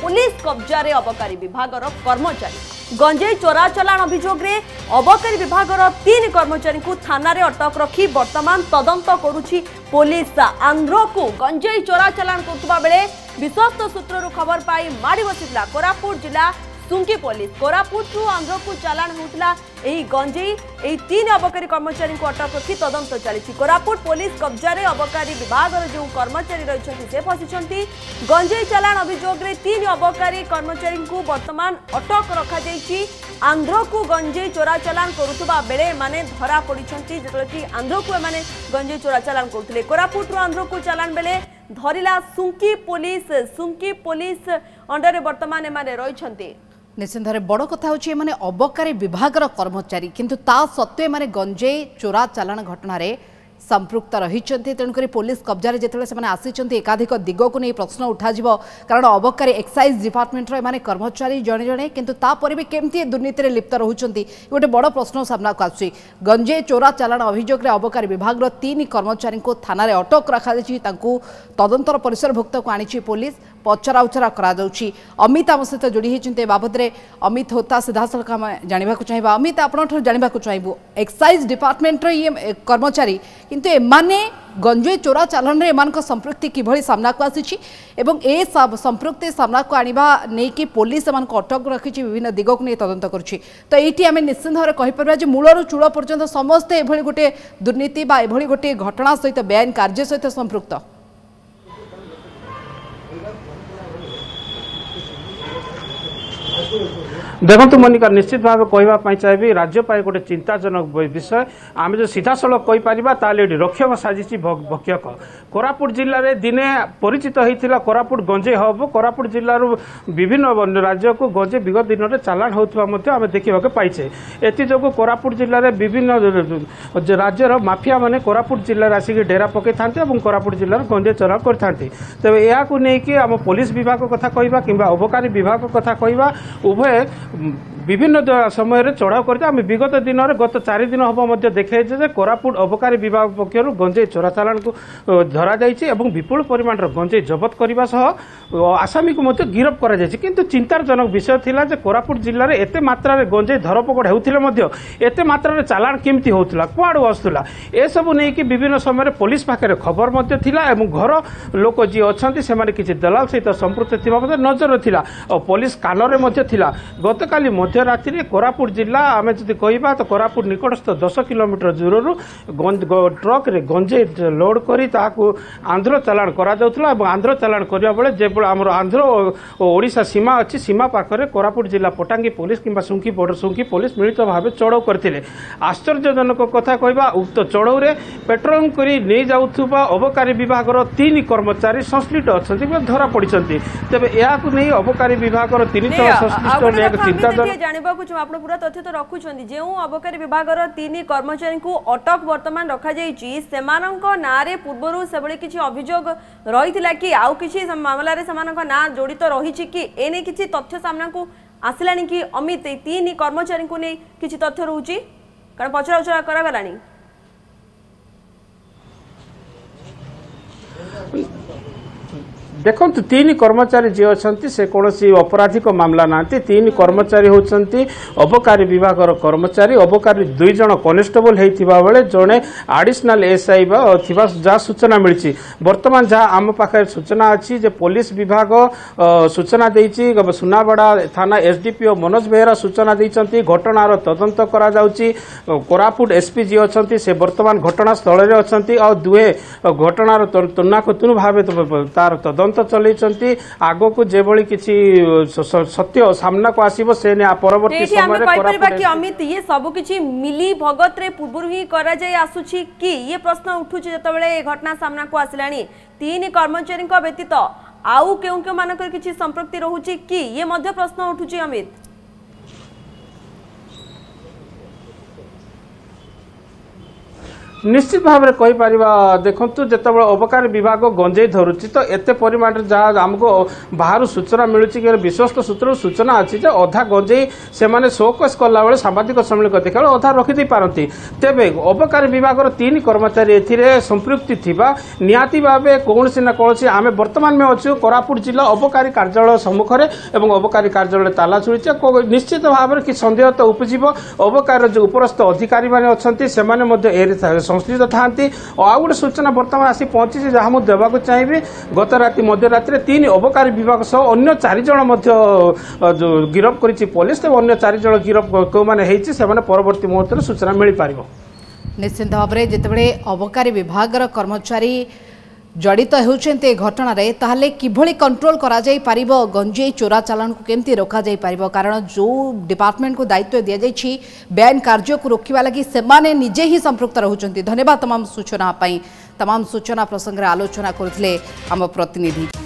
Police कब्जा रे अबकारी विभाग कर्मचारी गंजेई चोरा चलाण अभियोग रे अबकारी विभाग 3 कर्मचारी को थाना रे अटक रखी वर्तमान तदंत करुछि पुलिस। आंध्र को गंजेई चोरा चलाण करथुबा बेले विश्वस्त सूत्ररु खबर पाई माड़ी बसितला कोरापुट जिला सुंकी पुलिस। कोरापुट आंध्र को चालाण होउतला एही गंजेई एही 3 अबकारी कर्मचारी को अटक रखी तदंत चली। कोरापुट पुलिस कब्जा रे अबकारी विभाग जो कर्मचारी रही से फसी गंजेई चालाण अभियोग रे 3 अबकारी कर्मचारी को वर्तमान अटक रखा जाइछि। आंध्र को गंजेई चोरा चालाण करुथुबा बेले माने धरा पड़िछंती जेतले कि आंध्र को माने गंजेई चोरा चालाण करथुले। कोरापुट आंध्र को चालाण बेले धरिला सुंकी पुलिस अंडर वर्तमान एमाने रहिछंती। निश्चित भाव बड़ कथा होची माने अबकारी विभाग कर्मचारी किंतु ता सत्वे माने गंजेई चोरा चालाण घटना रे संपृक्त रही तेणुक पुलिस कब्जा जिते से आसी एकाधिक दिग को नहीं प्रश्न उठा कारण अबकारी एक्साइज डिपार्टमेंट रे कर्मचारी जड़े जड़े किंतु तापर भी केमती दुर्नीति लिप्त रोचंती गोटे बड़ प्रश्न सामना को आसुची। गंजेई चोरा चालाण अभियोग अबकारी विभाग 3 कर्मचारी को थाना रे अटक रखा तदंतर परिसरभुक्त को आनी पुलिस पचरा उचरा करा जाउची। अमित आम सहित जोड़ी होती बाबद अमित होता सीधा सड़क आम जानवा चाहिए। अमित आपठ जानवा चाहिए एक्साइज डिपार्टमेंट ये कर्मचारी किंतु एमाने गंजेई चोरा चालाण एम संपृक्ति किभली सामना को आसी ए संपृक्ति सामना को आनिबा नहीं कि पुलिस एम अटक रखी विभिन्न दिग को नहीं तदंत करुच्ची। तो ये आम निश्चित भाव कहीपर जे मूलर चूल पर्यंत समस्ते एभली गोटे दुर्नीति बा एभली गोटे घटना सहित बेआईन कार्य सहित संपृक्त। देखो मनिका निश्चित भाव कहवाई चाहिए राज्य गोटे चिंताजनक विषय आम जो सीधा सड़क कहीपर रक्षक साजिश भक्षक। कोरापुट जिले में दिने परिचित होता कोरापुट गंजेई हब। कोरापुट जिलूर विभिन्न राज्य को गंजेई विगत दिन में चालाण होता आम देखा पाइचे। एथि कोरापुट जिले में विभिन्न राज्यर माफिया मैंने कोरापुट जिले में आसिक डेरा पकई था कोरापुट जिले में गंजेई चोरा करते। तेज यह आम पुलिस विभाग कथा कहवा कि अबकारी विभाग कथा कहवा उभय विभिन्न समय चढ़ाऊ करते आम विगत दिन में गत 4 दिन हम देखे कोरापुट अबकारी विभाग पक्षर गंजेई चोरा चालाण को धरा जाइए विपुल परिमाण गंजेई जबत करने आसामी को गिरफ कर किंतु चिंताजनक विषय थिला जे कोरापुट जिले में एते मात्रा गंजेई धरपकड़ होते एते मात्रा चालाण केमती होता कुआड़ू आसूला ए सबू नहीं कि विभिन्न समय पुलिस पाखे खबर थिला घर लोक जी अच्छा से किसी दलाल सहित संपृक्त थी नजर थिला और पुलिस कान थिला। गतकाली मध्यरात्रि कोरापुट जिला आम जदि कहवा तो कोरापुट निकटस्थ 10 किलोमीटर दूर ट्रक रे गंजेई लोड करी ताकू आंध्र चालाण करा जाउथला और आंध्र चालाण करबा बेले जे आमर आंध्र और ओडिशा सीमा अच्छी सीमा पाखरे कोरापुट जिला पटांगी पुलिस किंबा सुंकी पुलिस मिलित भाव चढ़ाऊ करथिले। आश्चर्यजनक कथा कहवा उक्त चढ़ाऊ रे पेट्रोलिंग करी नहीं जाउथुबा अबकारी विभाग 3 कर्मचारी संश्लिष्ट अच्छा धरा पड़िछंती। तेबे याकू नहीं अबकारी विभाग 3 संश्लिष्ट चिंता जानवा आप पूरा तथ्य तो रखुंट जो अबकारी विभाग 3 कर्मचारी को अटक वर्तमान रखा ना पूर्वर से किसी अभियोग रही कि आउ किसी मामला ना जड़ित रही कि एने किसी तथ्य सामना को आसला कि अमित 3 कर्मचारी को नहीं किसी तथ्य रोचे कारण पचरा उचरा करागला। देखो 3 कर्मचारी जी अच्छा से कौन अपराधिक मामला ना 3 कर्मचारी होती अबकारी विभाग कर्मचारी अबकारी 2 जन कनेस्टेबल होता बेले जड़े आडिशनल एसआई जहाँ सूचना मिली बर्तमान जहाँ आम पाखे सूचना अच्छी पुलिस विभाग सूचना देती सुनाबड़ा थाना एसडीपीओ मनोज बेहरा सूचना देती घटनार तदंत करा कोरापुट एसपी जी अच्छा से बर्तमान घटनास्थल में अच्छा और दुहे घटनार तुनाकुतुन भाव तार तदंत चलती आग को जेभली किसी सत्य सामना को आसीबो से ने परवर्ती समय रे कि अमित ये सब किछि मिली भगत रे पूर्व ही करा जाय आसुछि कि ये प्रश्न उठुछि जतबेले घटना सामना को आसिलानी 3 कर्मचारी को व्यतीत आउ केउ मानकर किछि संपृक्ति रहुछि कि ये मध्य प्रश्न उठुछि अमित। निश्चित भाव में कहीपर देखु जो अबकारी विभाग गंजेई धरुची तो एत परिमाण जहाँ आमको बाहर सूचना मिलूँ कि विश्वस्त सूत्र सूचना अच्छी अधा गंजेई से शोकस कला बेले सांबादिक सम्मिलन देखा अधा रखिदे पारती तेरे अबकारी विभाग 3 कर्मचारी ए संपृक्ति थिबा निहाती भाव कौन ना कौन आम बर्तमान में अच्छु कोरापुट जिला अबकारी कार्यालय सम्मुख में और अबकारी कार्यालय ताला छुड़ी निश्चित भाव में कि सन्देह तो उपजीव अबकार जो उपरस्थ अधिकारी मैंने अच्छा संश्लिष्ट था आ गए सूचना बर्तमान आसी पहुंची जहाँ मुझे देवाक चाहिए गत राति मध्यरात्रि 3 अबकारी विभाग सह अन्य 4 जन जो गिरफ करी पुलिस अन्य 4 जन गिरफ कौ मैंने परवर्ती मुहूर्त सूचना मिल पार निश्चित भाव में जितेबाला अबकारी विभाग कर्मचारी जड़ित होती घटना ताहले किभली कंट्रोल करा जाई पारिबो गंजेई चोरा चालान को केमती रोका जाई पारिबो कारण जो डिपार्टमेंट को दायित्व दिया जाइछि बेआईन कार्य को रोकवा लगी सेमाने निजे ही संपृक्त रहउछन्ति। धन्यवाद तमाम सूचना प्रसंग रे आलोचना करथिले आम प्रतिनिधि।